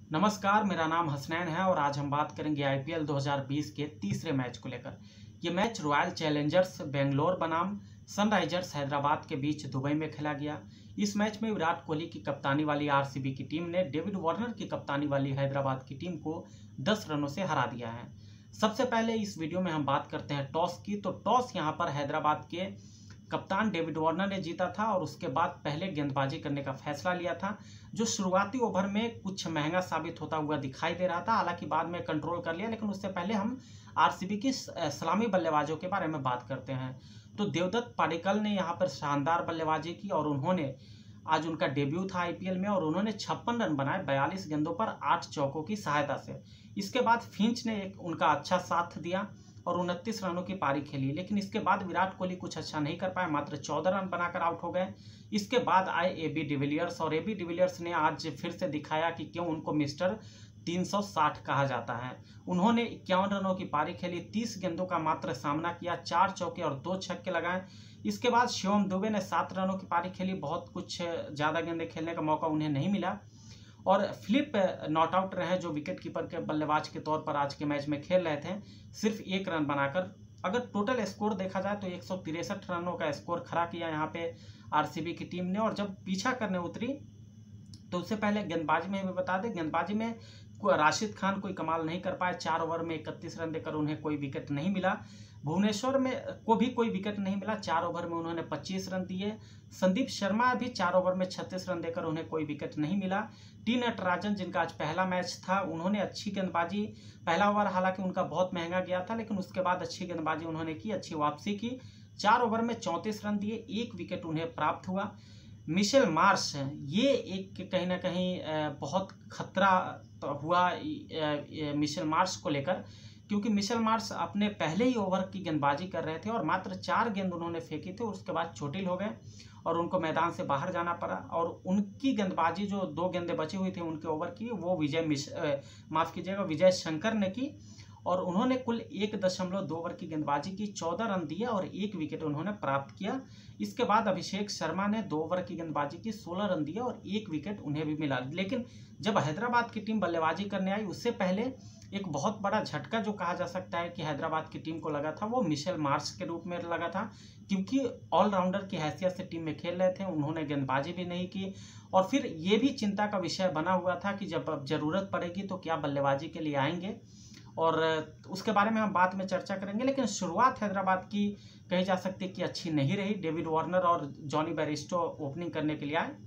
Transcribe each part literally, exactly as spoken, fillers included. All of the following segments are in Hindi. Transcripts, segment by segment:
नमस्कार, मेरा नाम हसनैन है और आज हम बात करेंगे आईपीएल दो हज़ार बीस के तीसरे मैच को लेकर। ये मैच रॉयल चैलेंजर्स बेंगलोर बनाम सनराइजर्स हैदराबाद के बीच दुबई में खेला गया। इस मैच में विराट कोहली की कप्तानी वाली आरसीबी की टीम ने डेविड वार्नर की कप्तानी वाली हैदराबाद की टीम को दस रनों से हरा दिया है। सबसे पहले इस वीडियो में हम बात करते हैं टॉस की। तो टॉस यहाँ पर हैदराबाद के कप्तान डेविड वार्नर ने जीता था और उसके बाद पहले गेंदबाजी करने का फैसला लिया था, जो शुरुआती ओवर में कुछ महंगा साबित होता हुआ दिखाई दे रहा था। हालांकि बाद में कंट्रोल कर लिया, लेकिन उससे पहले हम आरसीबी की सलामी बल्लेबाजों के बारे में बात करते हैं। तो देवदत्त पाडिक्कल ने यहाँ पर शानदार बल्लेबाजी की और उन्होंने आज उनका डेब्यू था आईपीएल में और उन्होंने छप्पन रन बनाए बयालीस गेंदों पर आठ चौकों की सहायता से। इसके बाद फिंच ने एक उनका अच्छा साथ दिया और उनतीस रनों की पारी खेली, लेकिन इसके बाद विराट कोहली कुछ अच्छा नहीं कर पाए, मात्र चौदह रन बनाकर आउट हो गए। इसके बाद आए एबी डिविलियर्स और एबी डिविलियर्स ने आज फिर से दिखाया कि क्यों उनको मिस्टर तीन सौ साठ कहा जाता है। उन्होंने इक्यावन रनों की पारी खेली, तीस गेंदों का मात्र सामना किया, चार चौके और दो छक्के लगाए। इसके बाद शिवम दुबे ने सात रनों की पारी खेली, बहुत कुछ ज़्यादा गेंदें खेलने का मौका उन्हें नहीं मिला। और फिलिप नॉट आउट रहे, जो विकेट कीपर के बल्लेबाज के तौर पर आज के मैच में खेल रहे थे, सिर्फ एक रन बनाकर। अगर टोटल स्कोर देखा जाए तो एक सौ तिरसठ रनों का स्कोर खड़ा किया यहाँ पे आरसीबी की टीम ने। और जब पीछा करने उतरी तो उससे पहले गेंदबाजी में भी बता दें, गेंदबाजी में राशिद खान कोई कमाल नहीं कर पाए, चार ओवर में इकतीस रन देकर उन्हें कोई विकेट नहीं मिला। भुवनेश्वर में को भी कोई विकेट नहीं मिला, चार ओवर में उन्होंने पच्चीस रन दिए। संदीप शर्मा भी चार ओवर में छत्तीस रन देकर उन्हें कोई विकेट नहीं मिला। टी नटराजन, जिनका आज पहला मैच था, उन्होंने अच्छी गेंदबाजी, पहला ओवर हालांकि उनका बहुत महंगा गया था, लेकिन उसके बाद अच्छी गेंदबाजी उन्होंने की, अच्छी वापसी की। चार ओवर में चौंतीस रन दिए, एक विकेट उन्हें प्राप्त हुआ। मिशेल मार्श, ये एक कहीं ना कहीं बहुत खतरा हुआ मिशेल मार्श को लेकर, क्योंकि मिशेल मार्श अपने पहले ही ओवर की गेंदबाजी कर रहे थे और मात्र चार गेंद उन्होंने फेंकी थी। उसके बाद चोटिल हो गए और उनको मैदान से बाहर जाना पड़ा। और उनकी गेंदबाजी, जो दो गेंदें बची हुई थी उनके ओवर की, वो विजय मिश माफ़ कीजिएगा विजय शंकर ने की और उन्होंने कुल एक दशमलव दो ओवर की गेंदबाजी की, चौदह रन दिए और एक विकेट उन्होंने प्राप्त किया। इसके बाद अभिषेक शर्मा ने दो ओवर की गेंदबाजी की, सोलह रन दिए और एक विकेट उन्हें भी मिला। लेकिन जब हैदराबाद की टीम बल्लेबाजी करने आई, उससे पहले एक बहुत बड़ा झटका जो कहा जा सकता है कि हैदराबाद की टीम को लगा था, वो मिशेल मार्श के रूप में लगा था, क्योंकि ऑलराउंडर की हैसियत से टीम में खेल रहे थे, उन्होंने गेंदबाजी भी नहीं की। और फिर ये भी चिंता का विषय बना हुआ था कि जब अब जरूरत पड़ेगी तो क्या बल्लेबाजी के लिए आएंगे, और उसके बारे में हम बाद में चर्चा करेंगे। लेकिन शुरुआत हैदराबाद की कही जा सकती है कि अच्छी नहीं रही। डेविड वार्नर और जॉनी बेयरस्टो ओपनिंग करने के लिए आए।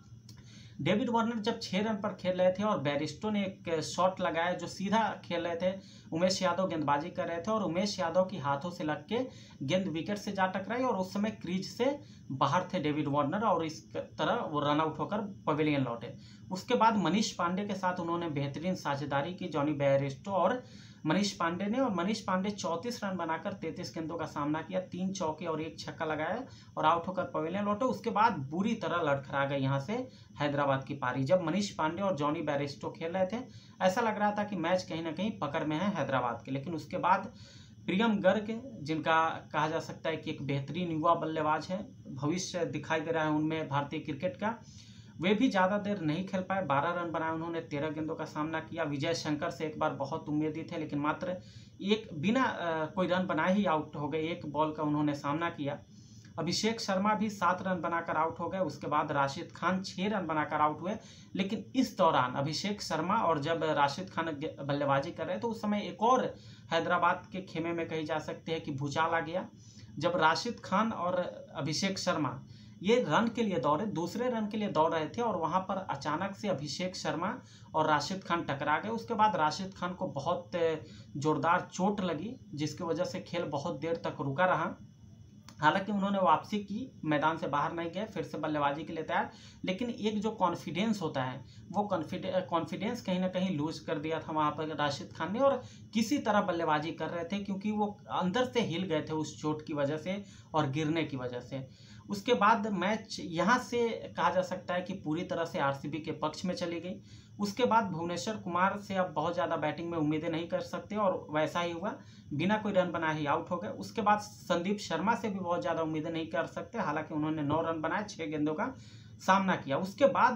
डेविड वार्नर जब छः रन पर खेल रहे थे और बेयरस्टो ने एक शॉट लगाया जो सीधा खेल रहे थे, उमेश यादव गेंदबाजी कर रहे थे और उमेश यादव की हाथों से लग के गेंद विकेट से जा टकराई और उस समय क्रीज से बाहर थे डेविड वार्नर और इस तरह वो रन आउट होकर पवेलियन लौटे। उसके बाद मनीष पांडे के साथ उन्होंने बेहतरीन साझेदारी की, जॉनी बेयरस्टो और मनीष पांडे ने, और मनीष पांडे चौंतीस रन बनाकर तैंतीस गेंदों का सामना किया, तीन चौके और एक छक्का लगाया और आउट होकर पवेलियन लौटे। उसके बाद बुरी तरह लड़खड़ा गई यहाँ से हैदराबाद की पारी। जब मनीष पांडे और जॉनी बेयरस्टो खेल रहे थे, ऐसा लग रहा था कि मैच कहीं ना कहीं पकड़ में है हैदराबाद के। लेकिन उसके बाद प्रियम गर्ग, जिनका कहा जा सकता है कि एक बेहतरीन युवा बल्लेबाज है, भविष्य दिखाई दे रहा है उनमें भारतीय क्रिकेट का, वे भी ज़्यादा देर नहीं खेल पाए, बारह रन बनाए उन्होंने, तेरह गेंदों का सामना किया। विजय शंकर से एक बार बहुत उम्मीदी थे, लेकिन मात्र एक बिना आ, कोई रन बनाए ही आउट हो गए, एक बॉल का उन्होंने सामना किया। अभिषेक शर्मा भी सात रन बनाकर आउट हो गए। उसके बाद राशिद खान छः रन बनाकर आउट हुए। लेकिन इस दौरान अभिषेक शर्मा और जब राशिद खान बल्लेबाजी कर रहे तो उस समय एक और हैदराबाद के खेमे में कही जा सकती है कि भूचाल आ गया। जब राशिद खान और अभिषेक शर्मा ये रन के लिए दौड़े, दूसरे रन के लिए दौड़ रहे थे और वहां पर अचानक से अभिषेक शर्मा और राशिद खान टकरा गए। उसके बाद राशिद खान को बहुत जोरदार चोट लगी, जिसकी वजह से खेल बहुत देर तक रुका रहा। हालांकि उन्होंने वापसी की, मैदान से बाहर नहीं गए, फिर से बल्लेबाजी के लिए तैयार। लेकिन एक जो कॉन्फिडेंस होता है, वो कॉन्फिडेंस कहीं ना कहीं लूज कर दिया था वहाँ पर राशिद खान ने और किसी तरह बल्लेबाजी कर रहे थे, क्योंकि वो अंदर से हिल गए थे उस चोट की वजह से और गिरने की वजह से। उसके बाद मैच यहाँ से कहा जा सकता है कि पूरी तरह से आरसीबी के पक्ष में चली गई। उसके बाद भुवनेश्वर कुमार से अब बहुत ज़्यादा बैटिंग में उम्मीदें नहीं कर सकते और वैसा ही हुआ, बिना कोई रन बनाए ही आउट हो गए। उसके बाद संदीप शर्मा से भी बहुत ज़्यादा उम्मीदें नहीं कर सकते, हालांकि उन्होंने नौ रन बनाए, छः गेंदों का सामना किया। उसके बाद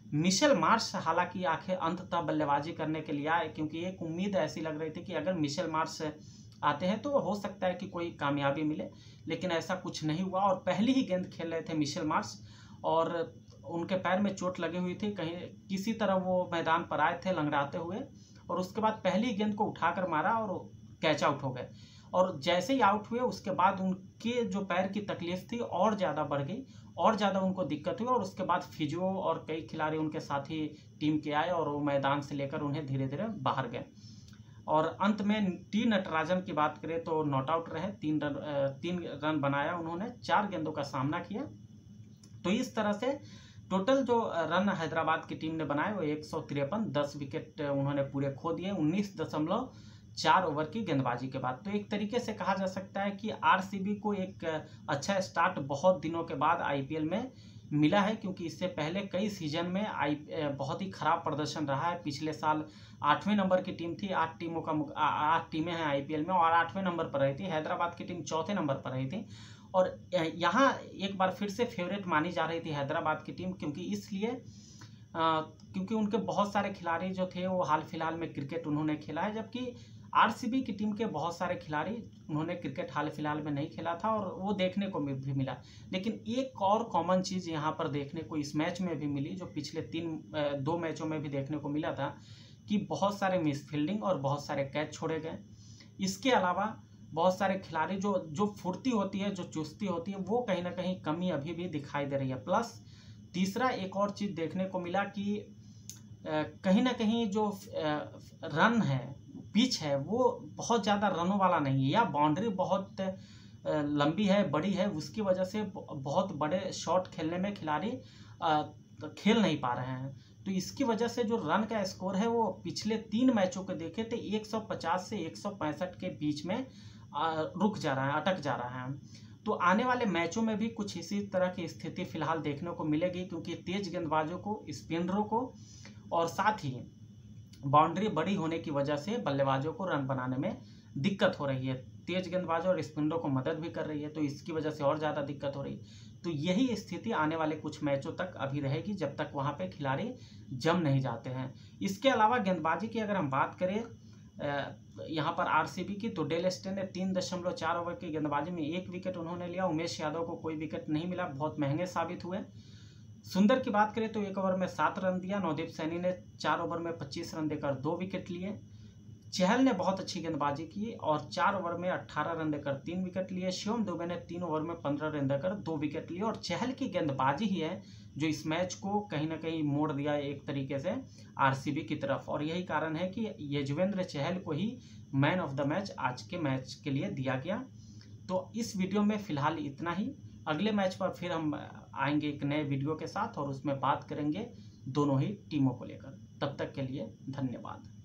मिशेल मार्श हालांकि आखिर अंततः बल्लेबाजी करने के लिए आए, क्योंकि एक उम्मीद ऐसी लग रही थी कि अगर मिशेल मार्श आते हैं तो हो सकता है कि कोई कामयाबी मिले, लेकिन ऐसा कुछ नहीं हुआ। और पहली ही गेंद खेल रहे थे मिशेल मार्श और उनके पैर में चोट लगी हुई थी, कहीं किसी तरह वो मैदान पर आए थे लंगड़ाते हुए, और उसके बाद पहली गेंद को उठाकर मारा और कैच आउट हो गए। और जैसे ही आउट हुए उसके बाद उनके जो पैर की तकलीफ थी और ज़्यादा बढ़ गई, और ज़्यादा उनको दिक्कत हुई, और उसके बाद फिजियो और कई खिलाड़ी उनके साथी टीम के आए और वो मैदान से लेकर उन्हें धीरे धीरे बाहर गए। और अंत में टी नटराजन की बात करें तो नॉट आउट रहे, तीन रन तीन रन बनाया उन्होंने, चार गेंदों का सामना किया। तो इस तरह से टोटल जो रन हैदराबाद की टीम ने बनाए वो एक सौ तिरपन, दस विकेट उन्होंने पूरे खो दिए उन्नीस दशमलव चार ओवर की गेंदबाजी के बाद। तो एक तरीके से कहा जा सकता है कि आरसीबी को एक अच्छा स्टार्ट बहुत दिनों के बाद आईपीएल में मिला है, क्योंकि इससे पहले कई सीजन में आई बहुत ही खराब प्रदर्शन रहा है। पिछले साल आठवें नंबर की टीम थी, आठ टीमों का आठ टीमें हैं आईपीएल में और आठवें नंबर पर रही थी। हैदराबाद की टीम चौथे नंबर पर रही थी और यहाँ एक बार फिर से फेवरेट मानी जा रही थी हैदराबाद की टीम, क्योंकि इसलिए क्योंकि उनके बहुत सारे खिलाड़ी जो थे वो हाल फिलहाल में क्रिकेट उन्होंने खेला है, जबकि आरसीबी की टीम के बहुत सारे खिलाड़ी उन्होंने क्रिकेट हाल फिलहाल में नहीं खेला था और वो देखने को भी मिला। लेकिन एक और कॉमन चीज़ यहाँ पर देखने को इस मैच में भी मिली, जो पिछले तीन दो मैचों में भी देखने को मिला था, कि बहुत सारे मिस फील्डिंग और बहुत सारे कैच छोड़े गए। इसके अलावा बहुत सारे खिलाड़ी जो जो फुर्ती होती है, जो चुस्ती होती है, वो कहीं ना कहीं कमी अभी भी दिखाई दे रही है। प्लस तीसरा एक और चीज़ देखने को मिला कि कहीं ना कहीं जो रन है, पिच है, वो बहुत ज़्यादा रनों वाला नहीं है, या बाउंड्री बहुत लंबी है, बड़ी है, उसकी वजह से बहुत बड़े शॉट खेलने में खिलाड़ी खेल नहीं पा रहे हैं। तो इसकी वजह से जो रन का स्कोर है वो पिछले तीन मैचों के देखे थे एक सौ पचास से एक सौ पैंसठ के बीच में रुक जा रहा है, अटक जा रहा है। तो आने वाले मैचों में भी कुछ इसी तरह की स्थिति फिलहाल देखने को मिलेगी, क्योंकि तेज गेंदबाजों को, स्पिनरों को और साथ ही बाउंड्री बड़ी होने की वजह से बल्लेबाजों को रन बनाने में दिक्कत हो रही है। तेज गेंदबाजों और स्पिनरों को मदद भी कर रही है, तो इसकी वजह से और ज़्यादा दिक्कत हो रही है। तो यही स्थिति आने वाले कुछ मैचों तक अभी रहेगी, जब तक वहाँ पे खिलाड़ी जम नहीं जाते हैं। इसके अलावा गेंदबाजी की अगर हम बात करें यहाँ पर आरसीबी की, तो डेल स्टेन ने तीन दशमलव चार ओवर की गेंदबाजी में एक विकेट उन्होंने लिया। उमेश यादव को कोई विकेट नहीं मिला, बहुत महंगे साबित हुए। सुंदर की बात करें तो एक ओवर में सात रन दिया। नवदीप सैनी ने चार ओवर में पच्चीस रन देकर दो विकेट लिए। चहल ने बहुत अच्छी गेंदबाजी की और चार ओवर में अट्ठारह रन देकर तीन विकेट लिए। शिवम दुबे ने तीन ओवर में पंद्रह रन देकर दो विकेट लिए। और चहल की गेंदबाजी ही है जो इस मैच को कहीं ना कहीं मोड़ दिया एक तरीके से आरसीबी की तरफ, और यही कारण है कि यजुवेंद्र चहल को ही मैन ऑफ द मैच आज के मैच के लिए दिया गया। तो इस वीडियो में फिलहाल इतना ही। अगले मैच पर फिर हम आएंगे एक नए वीडियो के साथ और उसमें बात करेंगे दोनों ही टीमों को लेकर। तब तक के लिए धन्यवाद।